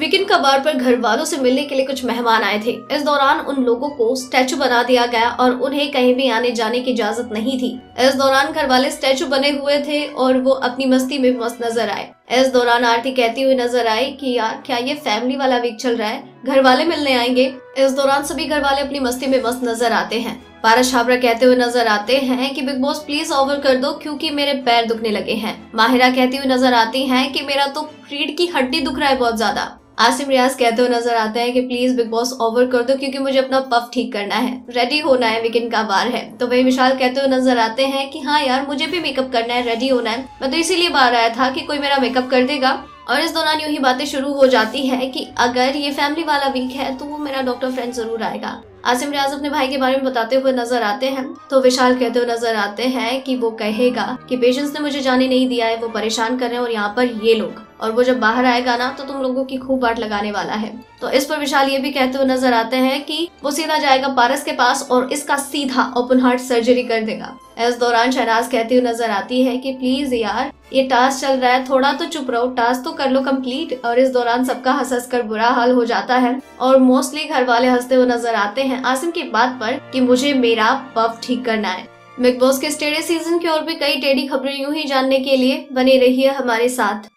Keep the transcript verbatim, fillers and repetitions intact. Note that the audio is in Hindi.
वीकेंड का वार पर घर वालों से मिलने के लिए कुछ मेहमान आए थे। इस दौरान उन लोगों को स्टैचू बना दिया गया और उन्हें कहीं भी आने जाने की इजाजत नहीं थी। इस दौरान घर वाले स्टैचू बने हुए थे और वो अपनी मस्ती में मस्त नजर आए। इस दौरान आरती कहती हुई नजर आई कि यार क्या ये फैमिली वाला वीक चल रहा है, घर वाले मिलने आएंगे। इस दौरान सभी घर वाले अपनी मस्ती में मस्त नजर आते हैं। वार छाबरा कहते हुए नजर आते हैं कि बिग बॉस प्लीज ओवर कर दो क्योंकि मेरे पैर दुखने लगे हैं। माहिरा कहती हुई नजर आती हैं कि मेरा तो रीढ़ की हड्डी दुख रहा है बहुत ज्यादा। आसिम रियाज कहते हुए नजर आते हैं कि प्लीज बिग बॉस ओवर कर दो क्योंकि मुझे अपना पफ ठीक करना है, रेडी होना है, वीकेंड का वार है। तो वही विशाल कहते हुए नजर आते हैं कि हाँ यार मुझे भी मेकअप करना है, रेडी होना है, मैं तो इसीलिए बाहर आया था कि कोई मेरा मेकअप कर देगा। और इस दौरान यूं ही बातें शुरू हो जाती है कि अगर ये फैमिली वाला वीक है तो वो मेरा डॉक्टर फ्रेंड जरूर आएगा। आसिम रियाज अपने भाई के बारे में बताते हुए नजर आते हैं तो विशाल कहते हुए नजर आते हैं कि वो कहेगा कि पेशेंस ने मुझे जाने नहीं दिया है, वो परेशान कर रहे हैं और यहाँ पर ये लोग, और वो जब बाहर आएगा ना तो तुम लोगों की खूब बाट लगाने वाला है। तो इस पर विशाल ये भी कहते हुए नजर आते हैं कि वो सीधा जाएगा पारस के पास और इसका सीधा ओपन हार्ट सर्जरी कर देगा। इस दौरान शहनाज कहती हुई नजर आती है कि प्लीज यार ये टास्क चल रहा है, थोड़ा तो चुप रहो, टास्क तो कर लो कंप्लीट। और इस दौरान सबका हंस हंस कर बुरा हाल हो जाता है और मोस्टली घर वाले हंसते हुए नजर आते हैं आसिम की बात पर कि मुझे मेरा पफ ठीक करना है। बिग बॉस के स्टेडियम सीजन की और भी कई टेढ़ी खबरें यूं ही जानने के लिए बने रहिए हमारे साथ।